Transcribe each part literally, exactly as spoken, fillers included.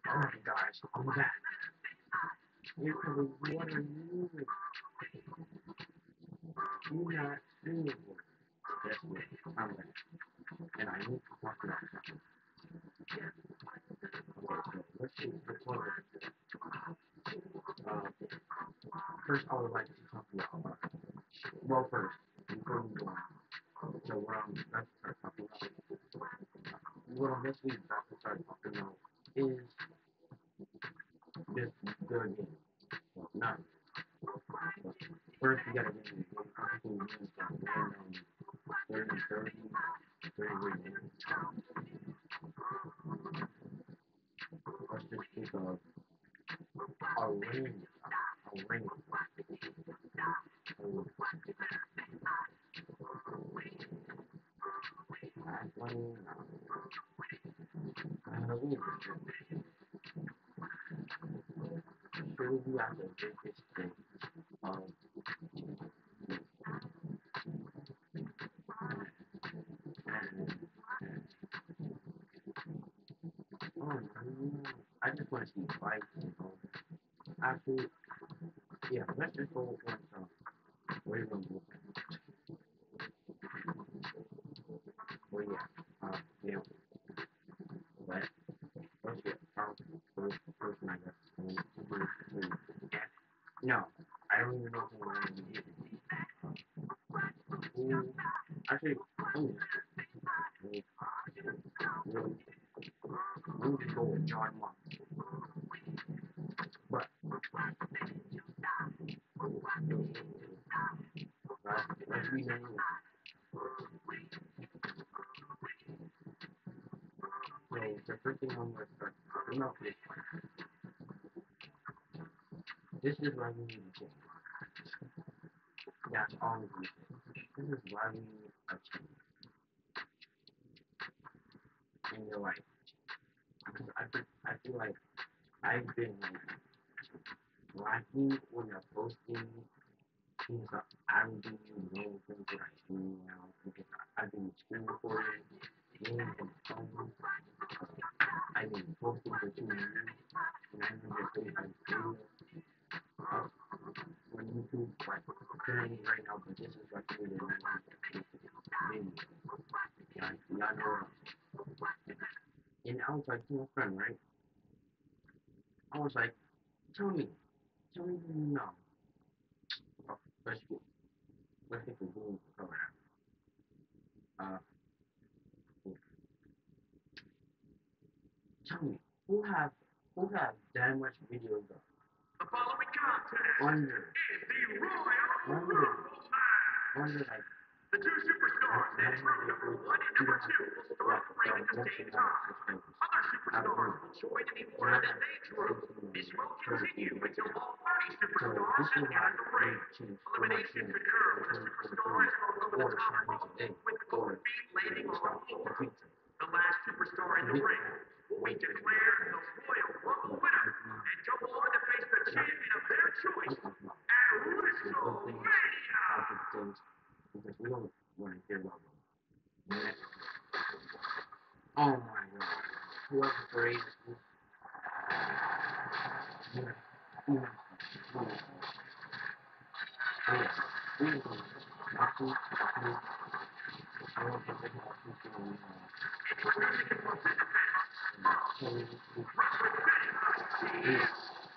Alright guys, I'm back. Here comes what are you? You not doing it. Guess what? I'm back. And I need to talk about something. Okay, so let's see before uh first I would like to talk about uh, well first, before we go on. So what I'm about to start talking about what I'm basically about to start talking about is this good game. Well not first we gotta get in the game. I'm thinking games like random thirty, thirty, thirty minutes. Let's just think of a ring, a ring, a ring, a ring. Should we have the biggest thing of oh man, I just want to see fights, you know. Actually, yeah, let's just go with one song. Wait a minute. Well, yeah, um, yeah, but let's get our first person, I guess. Um, yeah. No, I don't even know who I'm going to be. Who, actually, oh, really, really, let me just go with John Moss. But, let's, let's be known. So, the first thing I'm going to start talking about is, this is why we need a change. That's all we need. This is why we need a change in your life. Because I feel, I feel like I've been like lacking when you're posting things that I'm doing, doing things that I'm doing now. Because I've been screen recording, games on the phone. I've been posting for two years, and I haven't just made a video up on YouTube like currently right now. But this is like really the ninety video. Y'all, y'all know what I'm saying. And I was like to my friend, right? I was like, tell me, tell me what you know. Oh, let's get, let's get the rules covered out. Uh, tell me, who have who have that much videos up? The following contest under is the Royal under under like the two superstars that is round number one and number two will start the ring at the same time. Other superstars will join in the order that they drew. This will continue until all thirty superstars have entered the ring. Eliminations occur when a superstar is thrown over the top rope with both feet landing on the floor. The last superstar in the ring will be declared the Royal Rumble winner and go on to face the champion of their choice at WrestleMania. Because we don't want to hear about them. Oh my god. Whoever created this, yeah, yeah, yeah, yeah. We don't know. Nothing, nothing. I don't think they have people on the yeah.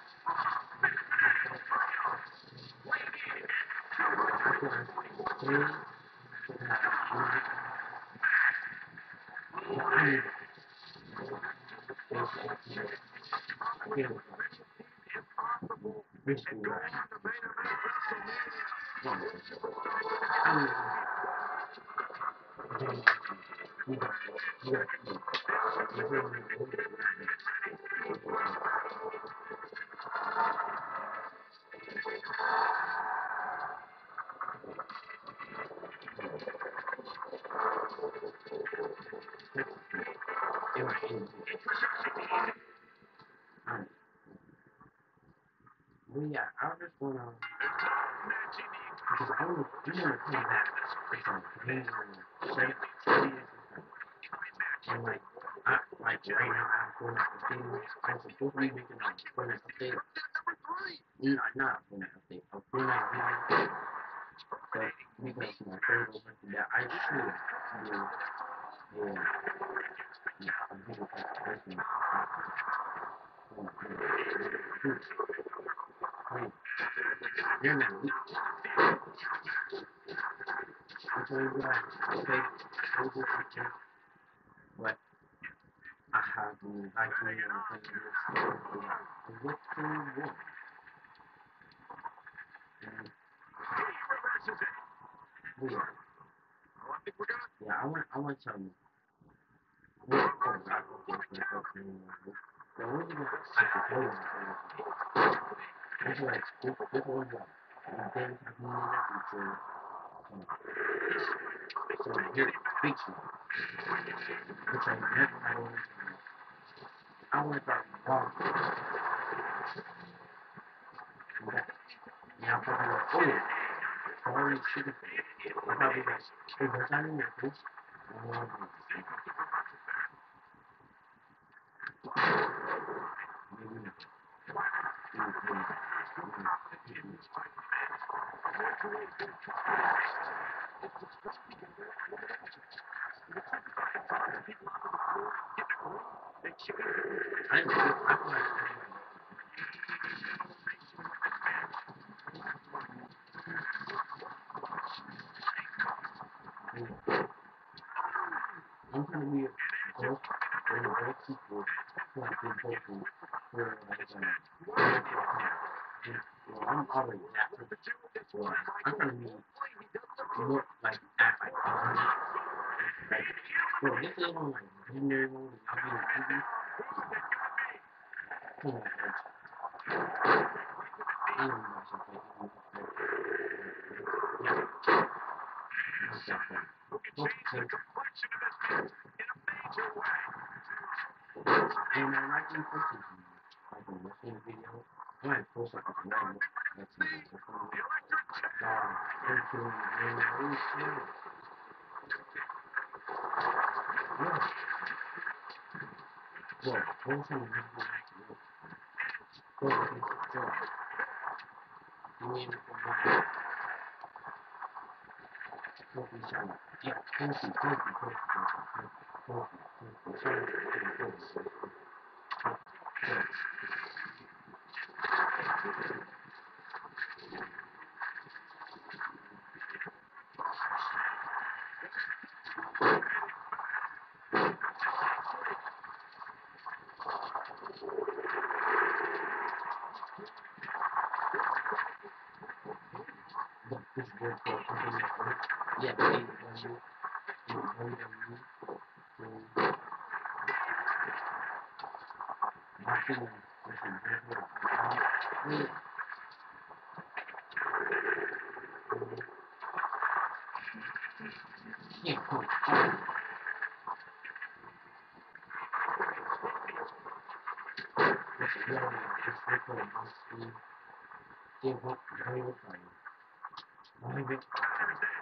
Well, yeah, I was just gonna, because I want to, you want to come back for some amazing, great, serious, and like, I, like right now, con la cuestión, con su poco límite, con la cuestión, no, not con la cuestión, con la cuestión, but because my third over that I should do, yeah, yeah, I'm here with that person, you're not weak, I'm telling you that, okay, over to but I have been inviting you and saying this, what do you want? And, yeah, yeah, I want, I want some, what, oh, God, okay, okay, okay, okay. The only thing I can tell you is like, this, this was like, and then I mean, so, so here, fiction, which I never had on. I want to start wrong. Now, I'm probably like, oh, sorry, shit. I'm probably like, hey, what's that in your face? Um, maybe not. I didn't feel, I feel like, I'm trying to be a both, or both people who have been vocal for like, uh, well, I'm already that person. Well, I'm trying to be look like act like um, like bro, this is on like gender and I'll be like easy. Come on, like I don't know something like yeah, not that fun. Okay. And I like you posting like a listening video. I might post like a random that's me. Wow, thank you, man. Oh shit. Yeah. Well, post on the video. Post on the video. You mean it Kofi Sharma. Yeah, Kofi, Kofi, Kofi, Kofi, Kofi, Kofi, Sharma, Kofi, Kofi. But this good for something like that. Yeah, A E W, W W E, so my feeling is a good for yeah, yeah, cool. Oh, it's really, it's good for the muscle. They work very well. Very good.